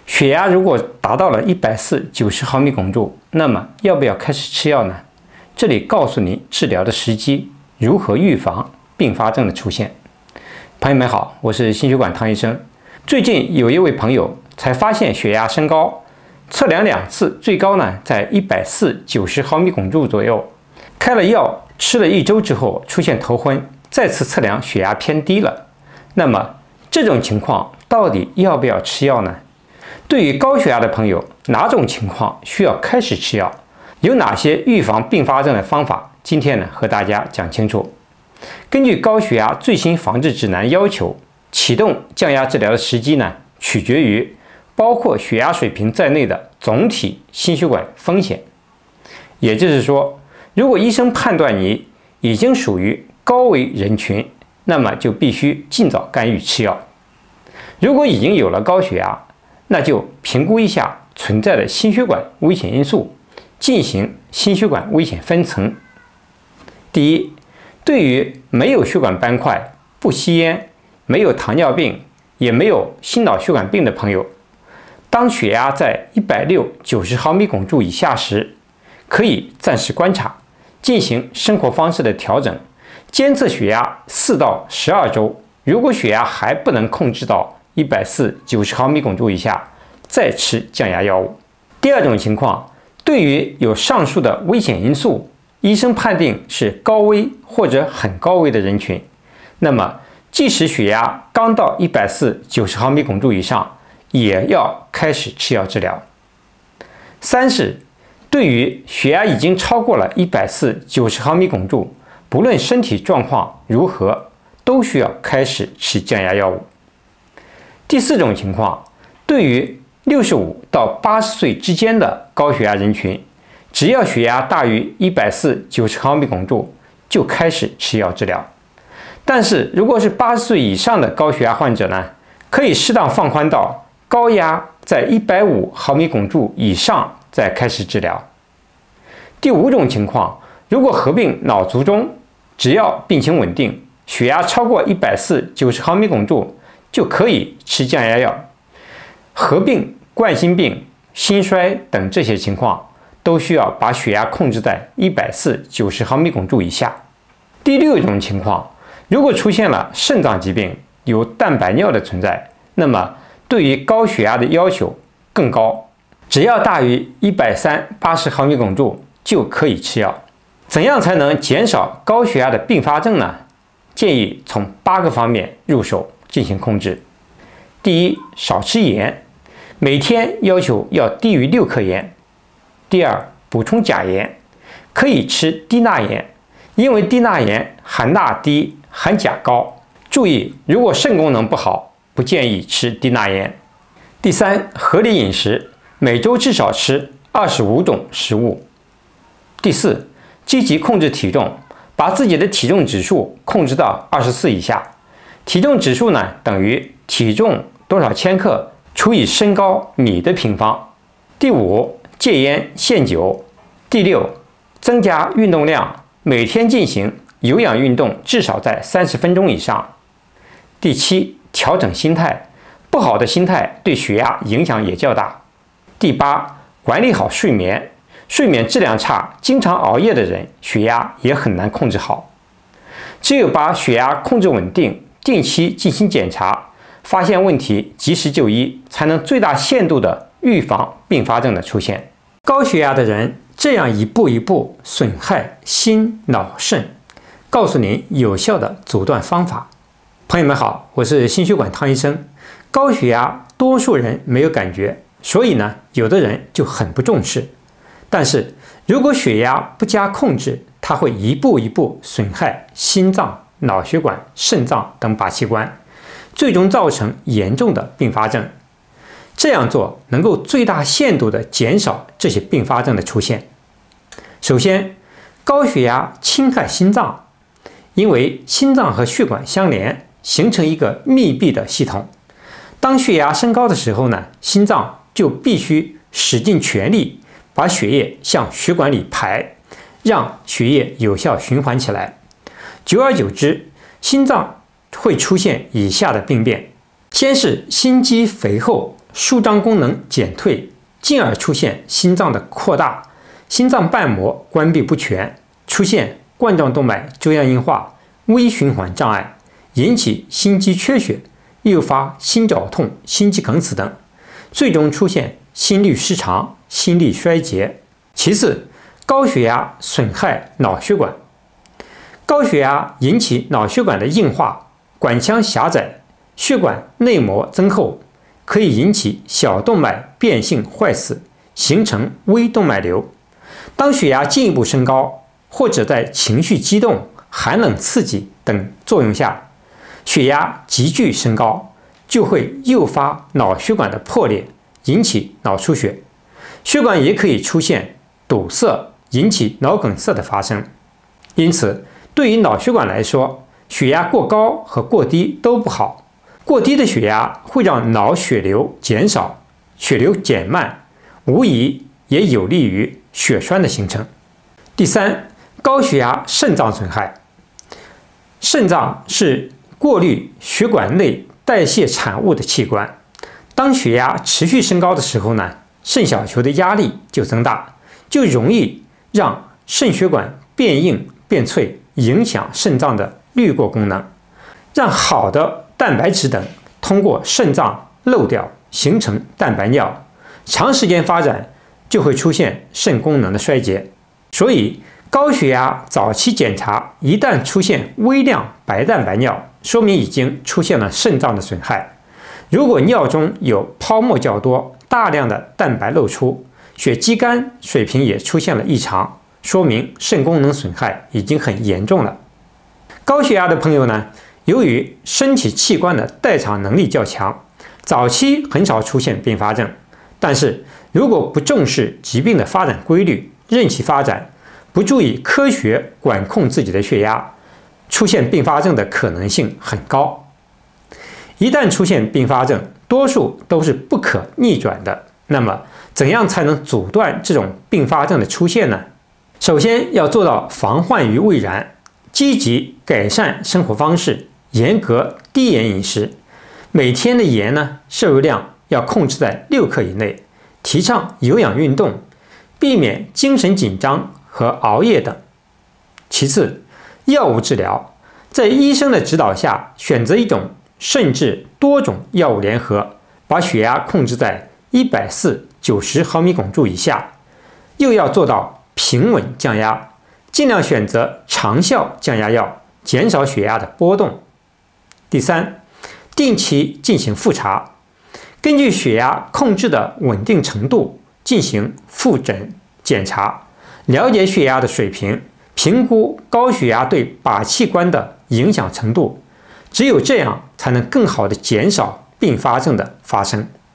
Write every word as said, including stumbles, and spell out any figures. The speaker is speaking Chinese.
血压如果达到了一百四十九十毫米汞柱，那么要不要开始吃药呢？这里告诉您治疗的时机，如何预防并发症的出现。朋友们好，我是心血管汤医生。最近有一位朋友才发现血压升高，测量两次，最高呢在一百四十九十毫米汞柱左右。开了药，吃了一周之后出现头昏，再次测量血压偏低了。那么这种情况到底要不要吃药呢？对于高血压的朋友，哪种情况需要开始吃药？有哪些预防并发症的方法？今天呢和大家讲清楚。根据高血压最新防治指南要求，启动降压治疗的时机呢，取决于包括血压水平在内的总体心血管风险。也就是说，如果医生判断你已经属于高危人群，那么就必须尽早干预吃药。如果已经有了高血压，那就评估一下存在的心血管危险因素，进行心血管危险分层。第一，对于没有血管斑块、不吸烟、没有糖尿病，也没有心脑血管病的朋友，当血压在一百六十九十毫米汞柱以下时，可以暂时观察，进行生活方式的调整，监测血压四到十二周。如果血压还不能控制到一百四十九十毫米汞柱以下，再吃降压药物。第二种情况，对于有上述的危险因素，医生判定是高危或者很高危的人群，那么即使血压刚到一百四十九十毫米汞柱以上，也要开始吃药治疗。三是对于血压已经超过了一百四十九十毫米汞柱，不论身体状况如何，都需要开始吃降压药物。第四种情况，对于六十五到八十岁之间的高血压人群，只要血压大于一百四十九十毫米汞柱，就开始吃药治疗。但是如果是八十岁以上的高血压患者呢，可以适当放宽到高压在一百五十毫米汞柱以上再开始治疗。第五种情况，如果合并脑卒中，只要病情稳定，血压超过一百四十九十毫米汞柱，就可以吃降压药。合并冠心病、心衰等这些情况，都需要把血压控制在一百四十九十毫米汞柱以下。第六种情况，如果出现了肾脏疾病，有蛋白尿的存在，那么对于高血压的要求更高，只要大于一百三十八毫米汞柱就可以吃药。怎样才能减少高血压的并发症呢？建议从八个方面入手进行控制。第一，少吃盐，每天要求要低于六克盐。第二，补充钾盐，可以吃低钠盐，因为低钠盐含钠低，含钾高。注意，如果肾功能不好，不建议吃低钠盐。第三，合理饮食，每周至少吃二十五种食物。第四，积极控制体重，把自己的体重指数控制到二十四以下。体重指数呢，等于体重多少千克除以身高米的平方。第五，戒烟限酒。第六，增加运动量，每天进行有氧运动至少在三十分钟以上。第七，调整心态，不好的心态对血压影响也较大。第八，管理好睡眠，睡眠质量差，经常熬夜的人，血压也很难控制好。只有把血压控制稳定，定期进行检查，发现问题及时就医，才能最大限度的预防并发症的出现。高血压的人这样一步一步损害心脑肾，告诉您有效的阻断方法。朋友们好，我是心血管汤医生。高血压多数人没有感觉，所以呢，有的人就很不重视。但是如果血压不加控制，它会一步一步损害心脏、脑血管、肾脏等靶器官，最终造成严重的并发症。这样做能够最大限度地减少这些并发症的出现。首先，高血压侵害心脏，因为心脏和血管相连，形成一个密闭的系统。当血压升高的时候呢，心脏就必须使尽全力把血液向血管里排，让血液有效循环起来。久而久之，心脏会出现以下的病变：先是心肌肥厚， 舒张功能减退，进而出现心脏的扩大，心脏瓣膜关闭不全，出现冠状动脉粥样硬化、微循环障碍，引起心肌缺血，诱发心绞痛、心肌梗死等，最终出现心律失常、心力衰竭。其次，高血压损害脑血管。高血压引起脑血管的硬化，管腔狭窄，血管内膜增厚，可以引起小动脉变性坏死，形成微动脉瘤。当血压进一步升高，或者在情绪激动、寒冷刺激等作用下，血压急剧升高，就会诱发脑血管的破裂，引起脑出血。血管也可以出现堵塞，引起脑梗塞的发生。因此，对于脑血管来说，血压过高和过低都不好。过低的血压会让脑血流减少，血流减慢，无疑也有利于血栓的形成。第三，高血压肾脏损害。肾脏是过滤血管内代谢产物的器官，当血压持续升高的时候呢，肾小球的压力就增大，就容易让肾血管变硬变脆，影响肾脏的滤过功能，让好的蛋白质等通过肾脏漏掉，形成蛋白尿，长时间发展就会出现肾功能的衰竭。所以高血压早期检查一旦出现微量白蛋白尿，说明已经出现了肾脏的损害。如果尿中有泡沫较多，大量的蛋白漏出，血肌酐水平也出现了异常，说明肾功能损害已经很严重了。高血压的朋友呢，由于身体器官的代偿能力较强，早期很少出现并发症。但是如果不重视疾病的发展规律，任其发展，不注意科学管控自己的血压，出现并发症的可能性很高。一旦出现并发症，多数都是不可逆转的。那么怎样才能阻断这种并发症的出现呢？首先要做到防患于未然，积极改善生活方式，严格低盐饮食，每天的盐呢摄入量要控制在六克以内，提倡有氧运动，避免精神紧张和熬夜等。其次，药物治疗，在医生的指导下，选择一种甚至多种药物联合，把血压控制在一百四十九十毫米汞柱以下，又要做到平稳降压，尽量选择长效降压药，减少血压的波动。第三，定期进行复查，根据血压控制的稳定程度进行复诊检查，了解血压的水平，评估高血压对靶器官的影响程度，只有这样才能更好地减少并发症的发生。